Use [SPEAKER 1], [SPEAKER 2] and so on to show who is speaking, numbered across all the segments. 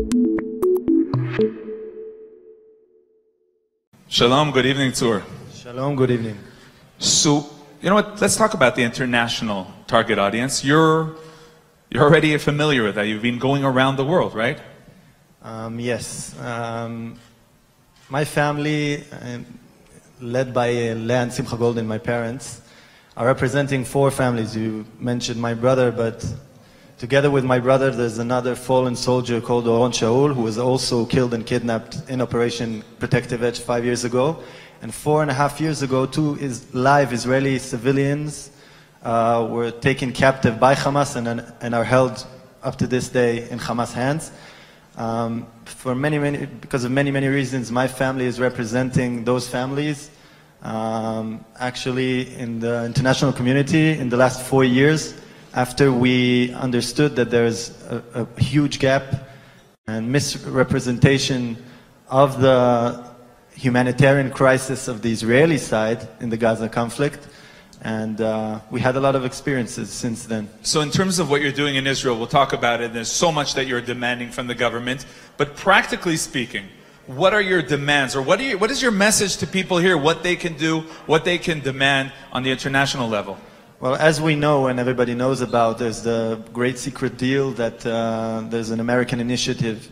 [SPEAKER 1] Shalom, good evening, Tzur.
[SPEAKER 2] Shalom, good evening.
[SPEAKER 1] So, you know what, let's talk about the international target audience. You're already familiar with that. You've been going around the world, right?
[SPEAKER 2] Yes. My family, led by Leah and Simcha Golden, my parents, are representing 4 families. You mentioned my brother, but together with my brother, there's another fallen soldier called Arutz Sheva, who was also killed and kidnapped in Operation Protective Edge 5 years ago. And 4.5 years ago, 2 live Israeli civilians were taken captive by Hamas and are held up to this day in Hamas hands. Because of many reasons, my family is representing those families. Actually, in the international community, in the last 4 years, after we understood that there's a huge gap and misrepresentation of the humanitarian crisis of the Israeli side in the Gaza conflict, and we had a lot of experiences since then.
[SPEAKER 1] So in terms of what you're doing in Israel, we'll talk about it. There's so much that you're demanding from the government. But practically speaking, what are your demands? Or what is your message to people here? What they can do, what they can demand on the international level?
[SPEAKER 2] Well, as we know and everybody knows about, there's the great secret deal that there's an American initiative.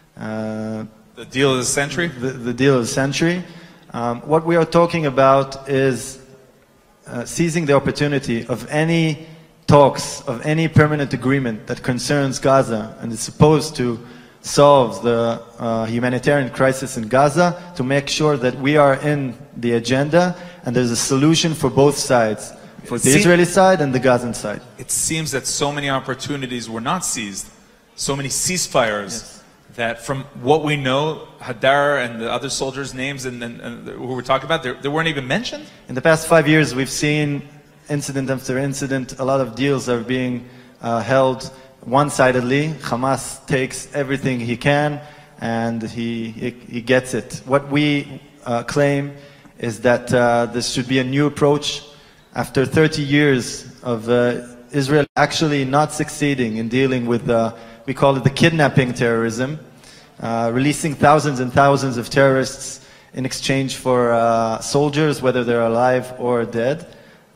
[SPEAKER 1] The deal of the century?
[SPEAKER 2] The deal of the century. What we are talking about is seizing the opportunity of any talks, of any permanent agreement that concerns Gaza and is supposed to solve the humanitarian crisis in Gaza, to make sure that we are in the agenda and there's a solution for both sides, for the Israeli side and the Gazan side.
[SPEAKER 1] It seems that so many opportunities were not seized, so many ceasefires. Yes. That from what we know, Hadar and the other soldiers' names and who we're talking about, they weren't even mentioned?
[SPEAKER 2] In the past 5 years, we've seen incident after incident. A lot of deals are being held one-sidedly. Hamas takes everything he can, and he gets it. What we claim is that this should be a new approach. After 30 years of Israel actually not succeeding in dealing with we call it the kidnapping terrorism, releasing thousands and thousands of terrorists in exchange for soldiers, whether they're alive or dead.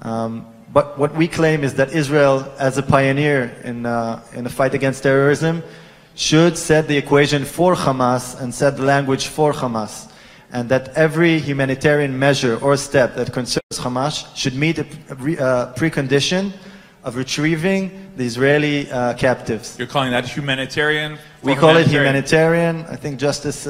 [SPEAKER 2] But what we claim is that Israel, as a pioneer in the fight against terrorism, should set the equation for Hamas and set the language for Hamas. And that every humanitarian measure or step that concerns Hamas should meet a precondition of retrieving the Israeli captives.
[SPEAKER 1] You're calling that humanitarian?
[SPEAKER 2] We call it humanitarian. I think justice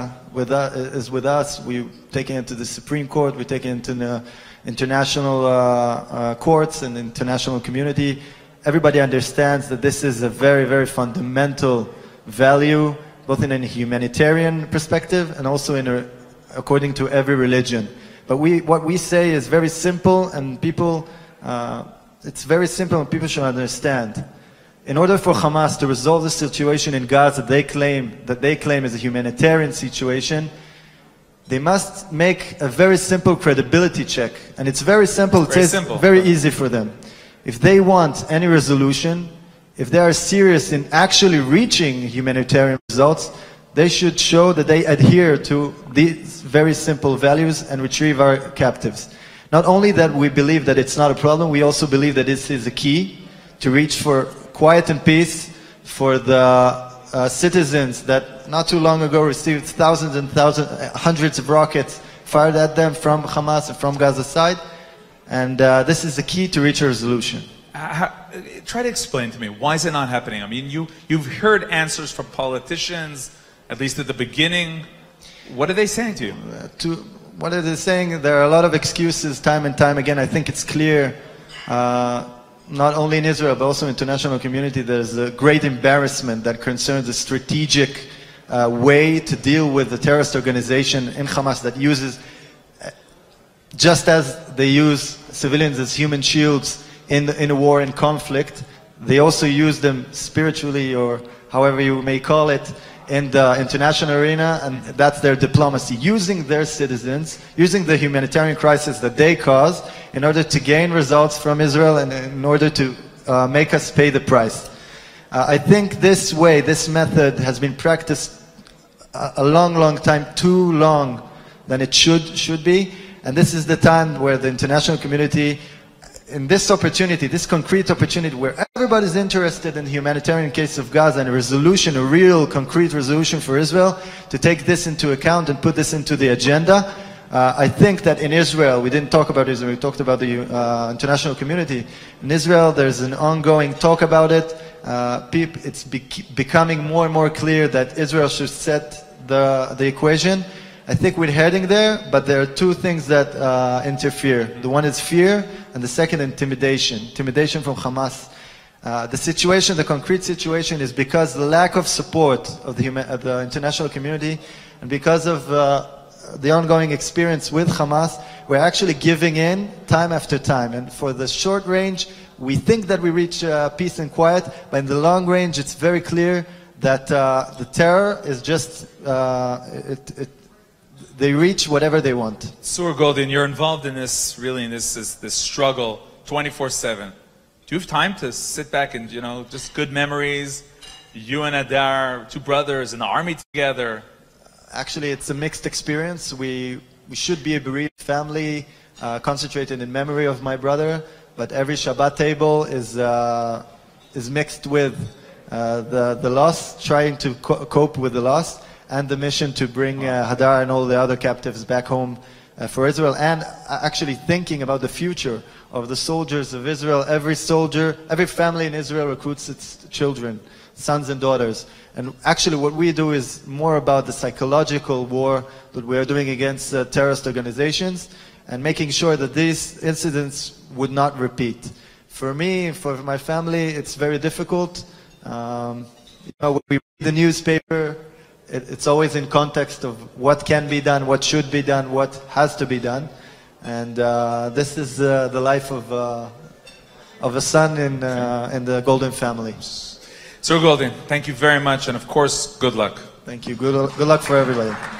[SPEAKER 2] is with us. We take it into the Supreme Court. We take it into the international courts and international community. Everybody understands that this is a very fundamental value, both in a humanitarian perspective and also according to every religion. But what we say is very simple, and people... it's very simple and people should understand. In order for Hamas to resolve the situation in Gaza they claim is a humanitarian situation, they must make a very simple credibility check. And it's very simple, it's very easy for them. If they want any resolution, if they are serious in actually reaching humanitarian results, they should show that they adhere to these very simple values and retrieve our captives. Not only that we believe that it's not a problem, we also believe that this is a key to reach for quiet and peace for the citizens that not too long ago received thousands and thousands, hundreds of rockets fired at them from Hamas and from Gaza side. And this is the key to reach a resolution.
[SPEAKER 1] Try to explain to me, why is it not happening? I mean, you've heard answers from politicians, at least at the beginning. What are they saying to you?
[SPEAKER 2] What are they saying? There are a lot of excuses time and time again. I think it's clear, not only in Israel, but also in the international community, there's a great embarrassment that concerns the strategic way to deal with the terrorist organization in Hamas that uses, just as they use civilians as human shields in a war and conflict, they also use them spiritually, or however you may call it, in the international arena, and that's their diplomacy, using their citizens, using the humanitarian crisis that they cause in order to gain results from Israel and in order to make us pay the price. I think this way, this method has been practiced a long time, too long than it should be. And this is the time where the international community, in this opportunity, this concrete opportunity where everybody's interested in the humanitarian case of Gaza and a resolution, a real concrete resolution for Israel, to take this into account and put this into the agenda. I think that in Israel, we didn't talk about Israel, we talked about the international community. In Israel, there's an ongoing talk about it. It's becoming more and more clear that Israel should set the equation. I think we're heading there, but there are two things that interfere. The one is fear, and the second, intimidation from Hamas. The situation, the concrete situation, is because the lack of support of the international community, and because of the ongoing experience with Hamas, we're actually giving in time after time. And for the short range, we think that we reach peace and quiet, but in the long range, it's very clear that the terror is just, they reach whatever they want.
[SPEAKER 1] Sur Goldin, you're involved in this, really, in this struggle 24/7. Do you have time to sit back and, just good memories? You and Adar, two brothers in the army together.
[SPEAKER 2] Actually, it's a mixed experience. We should be a bereaved family, concentrated in memory of my brother, but every Shabbat table is mixed with the loss, trying to cope with the loss, and the mission to bring Hadar and all the other captives back home for Israel, and actually thinking about the future of the soldiers of Israel. Every soldier, every family in Israel recruits its children, sons and daughters. And actually what we do is more about the psychological war that we are doing against terrorist organizations, and making sure that these incidents would not repeat. For me, for my family, it's very difficult. When we read the newspaper, it's always in context of what can be done, what should be done, what has to be done. And this is the life of a son in the Golden family.
[SPEAKER 1] Sir Goldin, thank you very much, and of course, good luck.
[SPEAKER 2] Thank you. Good luck for everybody.